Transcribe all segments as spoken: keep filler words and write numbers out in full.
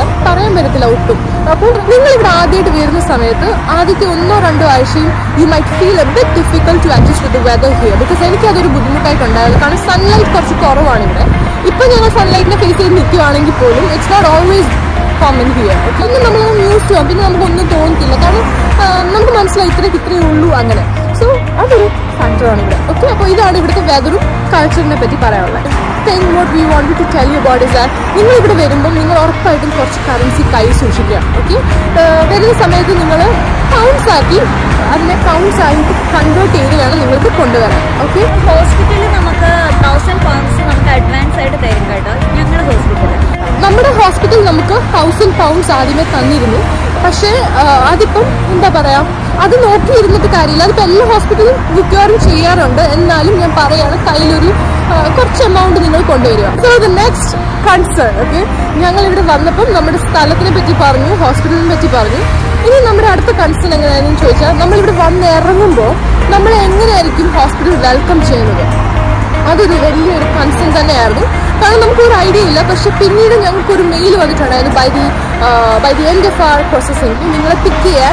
പറയാൻ പറ്റത്തില്ല ഒട്ടും. അപ്പോൾ നിങ്ങളിവിടെ ആദ്യമായിട്ട് വരുന്ന സമയത്ത് ആദ്യത്തെ ഒന്നോ രണ്ടോ ആഴ്ചയും you might feel a bit difficult to adjust with the weather here. Because എനിക്കതൊരു ബുദ്ധിമുട്ടായിട്ടുണ്ടായിരുന്നു. കാരണം സൺലൈറ്റ് കുറച്ച് കുറവാണ് ഇവിടെ. ഇപ്പം ഞങ്ങൾ സൺലൈറ്റിനെ ഫേസ് ചെയ്ത് നിൽക്കുവാണെങ്കിൽ പോലും it's not always common here. Okay, പിന്നെ നമ്മളൊന്ന് യൂസ് ചെയ്യാം, പിന്നെ നമുക്കൊന്നും തോന്നത്തില്ല. കാരണം നമുക്ക് മനസ്സിലായി ഇത്രയ്ക്ക് ഇത്രയേ ഉള്ളൂ അങ്ങനെ. സോ അതൊരു ഫാക്ടറാണ് ഇവിടെ. ഓക്കെ, അപ്പോൾ ഇതാണ് ഇവിടുത്തെ വെതറും കൾച്ചറിനെ പറ്റി പറയാനുള്ളത്. Thing what we want to tell you about is that നിങ്ങൾ ഇവിടെ വരുമ്പം നിങ്ങൾ ഉറപ്പായിട്ടും കുറച്ച് കറൻസി കൈ സൂക്ഷിക്കുക. ഓക്കെ, വരുന്ന സമയത്ത് നിങ്ങൾ പൗണ്ട്സ് ആക്കി അതിനെ പൗണ്ട്സ് ആയിട്ട് കൺവേർട്ട് ചെയ്ത് വേണം നിങ്ങൾക്ക് കൊണ്ടുവരാൻ. ഓക്കെ, ഹോസ്പിറ്റലിൽ നമുക്ക് തൗസൻഡ് പൗണ്ട്സ് നമുക്ക് അഡ്വാൻസ് ആയിട്ട് തരും കേട്ടോ ഞങ്ങളുടെ ഹോസ്പിറ്റലിൽ. നമ്മുടെ ഹോസ്പിറ്റൽ നമുക്ക് തൗസൻഡ് പൗണ്ട്സ് ആദ്യമേ തന്നിരുന്നു. പക്ഷേ അതിപ്പം എന്താ പറയാ, അത് നോക്കിയിരുന്നിട്ട് കാര്യമില്ല. അതിപ്പോൾ എല്ലാ ഹോസ്പിറ്റലും മിക്കവാറും ചെയ്യാറുണ്ട്. എന്നാലും ഞാൻ പറയാണ്, കയ്യിലൊരു കുറച്ച് എമൗണ്ട് നിങ്ങൾ കൊണ്ടുവരിക. So the next concern. Okay, ഞങ്ങൾ ഇവിടെ വന്നപ്പം നമ്മുടെ സ്ഥലത്തിനെ പറ്റി പറഞ്ഞു, ഹോസ്പിറ്റലിനെ പറ്റി പറഞ്ഞു. ഇനി നമ്മുടെ അടുത്ത കൺസേൺ എങ്ങനെയാണെന്ന് ചോദിച്ചാൽ, നമ്മളിവിടെ വന്ന് ഇറങ്ങുമ്പോൾ നമ്മളെ എങ്ങനെയായിരിക്കും ഹോസ്പിറ്റൽ വെൽക്കം ചെയ്യുന്നത്? അതൊരു വലിയൊരു കൺസേൺ തന്നെയായിരുന്നു. കാരണം നമുക്കൊരു ഐഡിയ ഇല്ല. പക്ഷെ പിന്നീട് ഞങ്ങൾക്കൊരു മെയിൽ വന്നിട്ടുണ്ടായിരുന്നു, by the by the end of our processing നിങ്ങളെ പിക്ക് ചെയ്യാൻ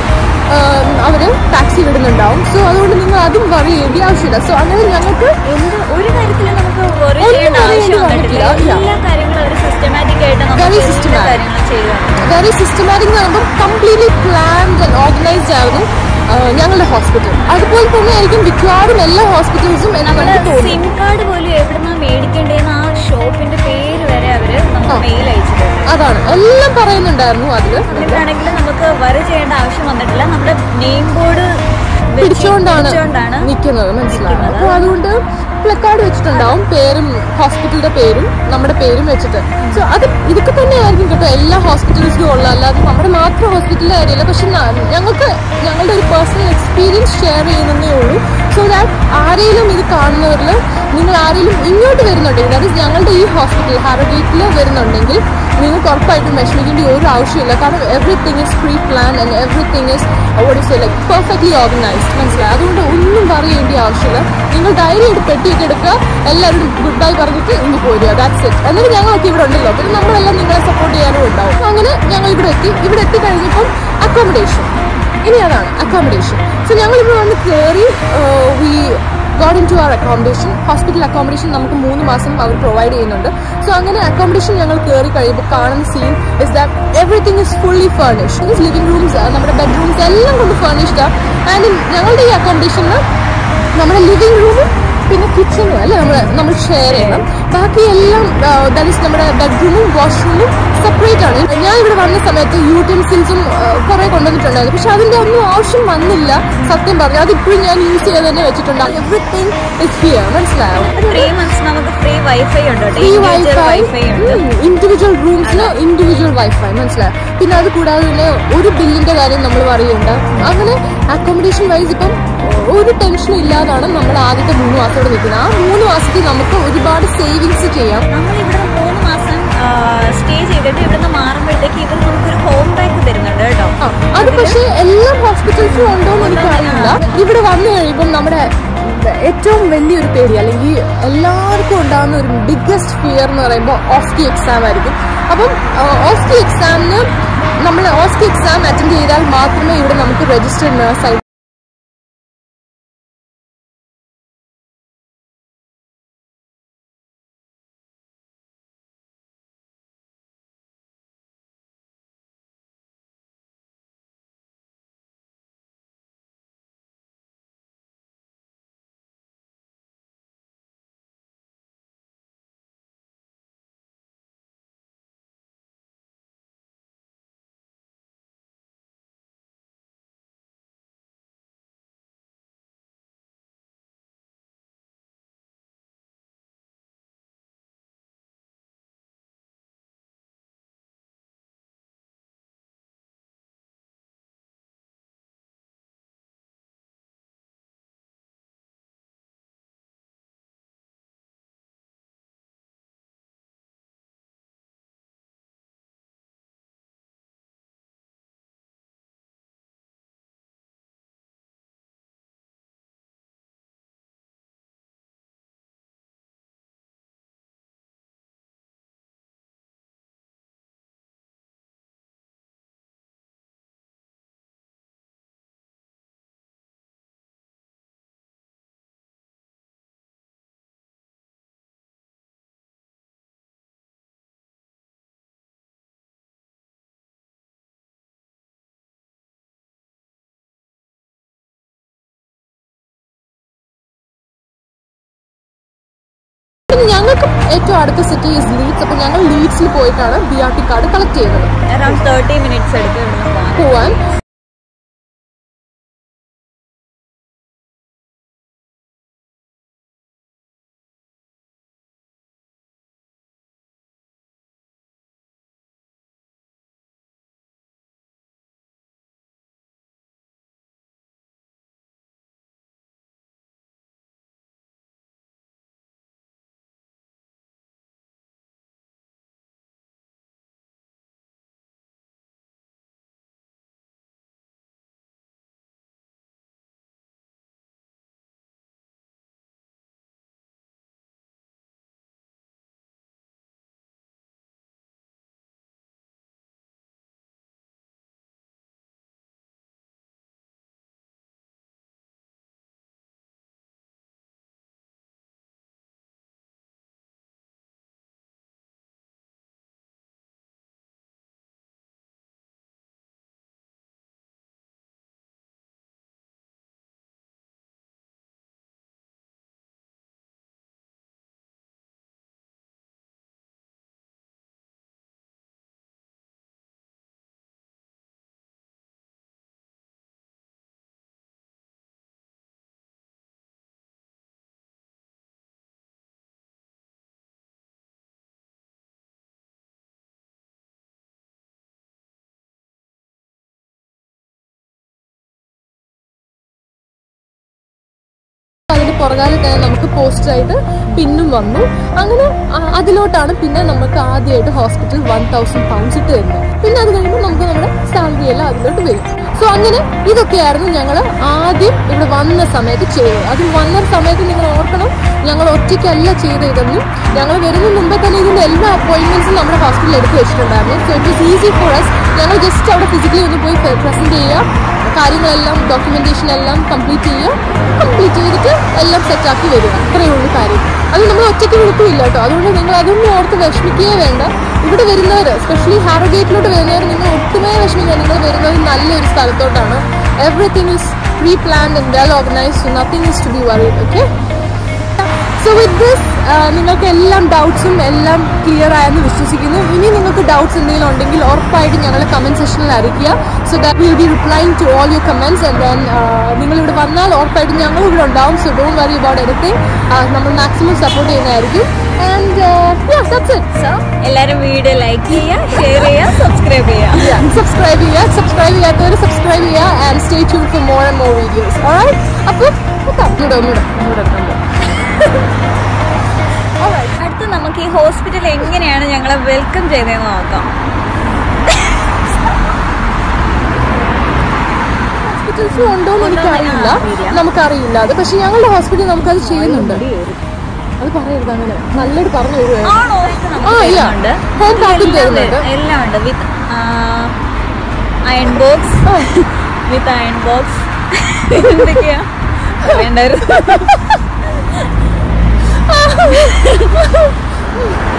അവർ ടാക്സി വിടുന്നുണ്ടാവും. സോ അതുകൊണ്ട് നിങ്ങൾ അതും വറി ചെയ്യേണ്ട ആവശ്യമില്ല. സോ അങ്ങനെ ഞങ്ങൾക്ക് എന്ത് ഒരു കാര്യത്തിലും നമുക്ക് വറി ചെയ്യേണ്ട ആവശ്യം വന്നിട്ടില്ല. എല്ലാ കാര്യങ്ങളും അവർ സിസ്റ്റമാറ്റിക് ആയിട്ട് വെരി സിസ്റ്റമാറ്റിക് വെരി സിസ്റ്റമാറ്റിക് എന്ന് പറയുമ്പോൾ കംപ്ലീറ്റ്ലി പ്ലാൻഡ് ആൻഡ് ഓർഗനൈസ്ഡ് ആയിരുന്നു ഞങ്ങളുടെ ഹോസ്പിറ്റൽ. അതുപോലെ തന്നെ ആയിരിക്കും മിക്കവാറും എല്ലാ ഹോസ്പിറ്റൽസും. സിം കാർഡ് പോലും എവിടുന്നാ മേടിക്കേണ്ടതെന്ന് ആ ഷോപ്പിന്റെ പേര് വരെ അവര് നമുക്ക് മെയിൽ അയച്ചിട്ടുണ്ട്. അതാണ് എല്ലാം പറയുന്നുണ്ടായിരുന്നു. അതില് എന്നിട്ടാണെങ്കിൽ നമുക്ക് വറി ചെയ്യേണ്ട ആവശ്യം വന്നിട്ടില്ല. നമ്മുടെ നെയിം ബോർഡ് പിടിച്ചുകൊണ്ടാണ് നിൽക്കുന്നത്, മനസ്സിലായത്. അപ്പോൾ അതുകൊണ്ട് പ്ലക്കാർഡ് വെച്ചിട്ടുണ്ടാവും, പേരും ഹോസ്പിറ്റലിന്റെ പേരും നമ്മുടെ പേരും വെച്ചിട്ട്. സോ അത് ഇതൊക്കെ തന്നെയായിരിക്കും കേട്ടോ എല്ലാ ഹോസ്പിറ്റൽസിലും ഉള്ള, അല്ലാതെ നമ്മുടെ മാത്രം ഹോസ്പിറ്റലിലെ കാര്യമില്ല. പക്ഷെ ഞങ്ങൾക്ക് ഞങ്ങളുടെ ഒരു പേഴ്സണൽ എക്സ്പീരിയൻസ് ഷെയർ ചെയ്യുന്നതേ ഉള്ളൂ. സോ ദാറ്റ് ആരെങ്കിലും ഇത് കാണുന്നവരിൽ നിങ്ങൾ ആരെങ്കിലും ഇങ്ങോട്ട് വരുന്നുണ്ടെങ്കിൽ, അതായത് ഞങ്ങളുടെ ഈ ഹോസ്പിറ്റൽ ഹാരോഗേറ്റിൽ വരുന്നുണ്ടെങ്കിൽ നിങ്ങൾക്ക് ഉറപ്പായിട്ടും വിഷമിക്കേണ്ട ഒരു ആവശ്യമില്ല. കാരണം everything is pre plan and everything is what is like perfectly organised, മനസ്സിലായി. അതുകൊണ്ട് ഒന്നും പറയേണ്ട ആവശ്യമില്ല. നിങ്ങൾ ഡയറി എടുത്ത് പെട്ടിയൊക്കെ എടുക്കുക, എല്ലാവരും ഗുഡ് ബൈ പറഞ്ഞിട്ട് ഇനി പോരുക. That's it. എന്നിട്ട് ഞങ്ങളൊക്കെ ഇവിടെ ഉണ്ടല്ലോ, പിന്നെ നമ്മളെല്ലാം നിങ്ങളെ സപ്പോർട്ട് ചെയ്യാനും ഉണ്ടാവും. അങ്ങനെ ഞങ്ങൾ ഇവിടെ എത്തി. ഇവിടെ എത്തിക്കഴിഞ്ഞപ്പം അക്കോമഡേഷൻ, ഇനി അതാണ് അക്കോമഡേഷൻ. സോ ഞങ്ങൾ ഇവിടെ വന്ന് കയറി we got into our accommodation. Hospital accommodation നമുക്ക് മൂന്ന് മാസം അവർ പ്രൊവൈഡ് ചെയ്യുന്നുണ്ട്. സോ അങ്ങനെ അക്കോമഡേഷൻ ഞങ്ങൾ കയറി കഴിയുമ്പോൾ കാണുന്ന scene is that everything is fully furnished. Living rooms, നമ്മുടെ ബെഡ്റൂംസ് എല്ലാം കൊണ്ട് ഫർണിഷ്ഡാണ്. ആൻഡ് ഞങ്ങളുടെ ഈ അക്കോമഡേഷനിൽ നമ്മുടെ ലിവിംഗ് റൂമും പിന്നെ കിച്ചണും അല്ലേ നമ്മൾ നമ്മൾ ഷെയർ ചെയ്യണം. ബാക്കി എല്ലാം ദാറ്റ് ഈസ് നമ്മുടെ ബെഡ്റൂമും വാഷ്റൂമും സെപ്പറേറ്റ് ആണ്. ഞാൻ ഇവിടെ വന്ന സമയത്ത് യൂട്ടൻസിൽസും കുറെ കൊണ്ടുവന്നിട്ടുണ്ടായിരുന്നു. പക്ഷെ അതിന്റെ ഒന്നും ആവശ്യം വന്നില്ല സത്യം പറഞ്ഞു. അതിപ്പോഴും ഞാൻ യൂസ് ചെയ്ത് തന്നെ വെച്ചിട്ടുണ്ട്. എവറിത്തിങ് ഇസ് ഹിയർ, മനസ്സിലായോ? ഇൻഡിവിജ്വൽ റൂംസിന് ഇൻഡിവിജ്വൽ വൈഫൈ, മനസ്സിലായോ? പിന്നെ അത് കൂടാതെ തന്നെ ഒരു ബില്ലിന്റെ കാര്യം നമ്മൾ പറയുന്നുണ്ട്. അങ്ങനെ അക്കോമഡേഷൻ വൈസ് ഇപ്പം ഒരു ടെൻഷനും ഇല്ലാതാണ് നമ്മൾ ആദ്യത്തെ മൂന്ന് മാസം ഇവിടെ നിൽക്കുന്നത്. ആ മൂന്ന് മാസത്തിൽ നമുക്ക് ഒരുപാട് സേവിങ്സ് ചെയ്യാം. നമ്മളിവിടെ മൂന്ന് മാസം സ്റ്റേ ചെയ്തിട്ട് ഇവിടുന്ന് മാറുമ്പോഴത്തേക്ക് ഇവർ നമുക്കൊരു ഹോം പാക്ക് തരുന്നുണ്ട് കേട്ടോ. അത് പക്ഷേ എല്ലാ ഹോസ്പിറ്റൽസും ഉണ്ടോ എന്ന് എനിക്കറിയില്ല. ഇവിടെ വന്നു കഴിയുമ്പം നമ്മുടെ ഏറ്റവും വലിയൊരു പേടി അല്ലെങ്കിൽ എല്ലാവർക്കും ഉണ്ടാകുന്ന ഒരു ബിഗ്ഗസ്റ്റ് ഫിയർ എന്ന് പറയുമ്പോൾ ഓസ്കി എക്സാം ആയിരിക്കും. അപ്പം ഓസ്കി എക്സാമിന് നമ്മൾ ഓസ്കി എക്സാം അറ്റൻഡ് ചെയ്താൽ മാത്രമേ ഇവിടെ നമുക്ക് രജിസ്റ്റേർഡ് നഴ്സായിട്ട് ഏറ്റവും അടുത്ത സിറ്റി ഈസ് ലീഡ്സ്. അപ്പോൾ ഞങ്ങൾ ലീഡ്സിൽ പോയിട്ടാണ് B R T card collect ചെയ്യുന്നത്. അറൌണ്ട് തേർട്ടി മിനിറ്റ്സ് എടുക്കും പോവാൻ. അതിന് പുറകാലെ തന്നെ നമുക്ക് പോസ്റ്റായിട്ട് പിന്നും വന്നു. അങ്ങനെ അതിലോട്ടാണ് പിന്നെ നമുക്ക് ആദ്യമായിട്ട് ഹോസ്പിറ്റൽ വൺ തൗസൻഡ് പൗണ്ട്സ് ഇട്ട് തരുന്നത്. പിന്നെ അത് കഴിയുമ്പോൾ നമുക്ക് നമ്മുടെ സാലറി എല്ലാം അതിലോട്ട് വരും. സോ അങ്ങനെ ഇതൊക്കെയായിരുന്നു ഞങ്ങൾ ആദ്യം ഇവിടെ വന്ന സമയത്ത് ചെയ്തത്. അതിൽ വന്ന സമയത്ത് നിങ്ങൾ ഓർക്കണം, ഞങ്ങൾ ഒറ്റയ്ക്കല്ല ചെയ്ത ഇതൊന്നും. ഞങ്ങൾ വരുന്ന മുമ്പേ തന്നെ ഇതിൻ്റെ എല്ലാ അപ്പോയിൻമെൻറ്റ്സും നമ്മുടെ ഹോസ്പിറ്റലിൽ എടുത്ത് വെച്ചിട്ടുണ്ടായിരുന്നു. So it was easy for us. ഞങ്ങൾ ജസ്റ്റ് അവിടെ ഫിസിക്കലി ഒന്ന് പോയി പ്രസൻറ്റ് ചെയ്യുക, കാര്യങ്ങളെല്ലാം ഡോക്യുമെന്റേഷൻ എല്ലാം കംപ്ലീറ്റ് ചെയ്യുക, കംപ്ലീറ്റ് ചെയ്തിട്ട് എല്ലാം സെറ്റാക്കി വരിക. അത്രയേ ഉള്ളൂ കാര്യം. അത് നമ്മൾ ഒറ്റയ്ക്ക് വിളിക്കില്ല കേട്ടോ. അതുകൊണ്ട് നിങ്ങൾ അതൊന്നും ഓർത്ത് വിഷമിക്കുകയേ വേണ്ട. ഇവിടെ വരുന്നവർ, എസ്പെഷ്യലി ഹാരോഗേറ്റിലോട്ട് വരുന്നവർ, നിങ്ങൾ ഒട്ടുമേ വിഷമിക്കുക. നിങ്ങൾ വരുന്നത് നല്ലൊരു സ്ഥലത്തോട്ടാണ്. Everything is pre planned and well organised, so nothing is to be worried. Okay, so with this നിങ്ങൾക്ക് എല്ലാം ഡൗട്ട്സും എല്ലാം ക്ലിയർ ആയെന്ന് വിശ്വസിക്കുന്നു. ഇനി നിങ്ങൾക്ക് ഡൗട്ട്സ് എന്തെങ്കിലും ഉണ്ടെങ്കിൽ ഉറപ്പായിട്ട് ഞങ്ങളുടെ കമൻറ്റ് സെക്ഷനിൽ അറിയിക്കുക. So that will be replying to all your comments. And then നിങ്ങളിവിടെ വന്നാൽ ഉറപ്പായിട്ടും ഞങ്ങൾ ഇവിടെ ഉണ്ടാവും. So don't worry about anything. നമ്മൾ മാക്സിമം സപ്പോർട്ട് ചെയ്യുന്നതായിരിക്കും. And yeah, that's it. So എല്ലാവരും വീഡിയോ ലൈക്ക് ചെയ്യുക, ഷെയർ ചെയ്യുക, സബ്സ്ക്രൈബ് ചെയ്യുക. സബ്സ്ക്രൈബ് ചെയ്യുക, സബ്സ്ക്രൈബ് ചെയ്യാത്തവർ സബ്സ്ക്രൈബ് ചെയ്യുക. And stay tuned for more and more videos. Alright, അപ്പോൾ ഇവിടെ ഒന്നുകൂടെ ഒന്നുകൂടെ അടുത്ത് നമുക്ക് ഈ ഹോസ്പിറ്റൽ എങ്ങനെയാണ് ഞങ്ങളെ വെൽക്കം ചെയ്തതെന്ന് നോക്കാം. ഹോസ്പിറ്റൽസ് ഉണ്ടോന്ന് എനിക്കറിയില്ല, നമുക്കറിയില്ല അത്. പക്ഷെ ഞങ്ങളുടെ ഹോസ്പിറ്റൽ നമുക്കത് ചെയ്യുന്നുണ്ട്. അത് പറയരുത് അങ്ങനെ, നല്ലൊരു പറഞ്ഞു തരുമോ? ഹോം പാക്കിംഗ് തരുന്നുണ്ട്, എല്ലാം ഉണ്ട്. With iron box, with iron box. എന്തൊക്കെയാ വേണ്ടായിരുന്നു?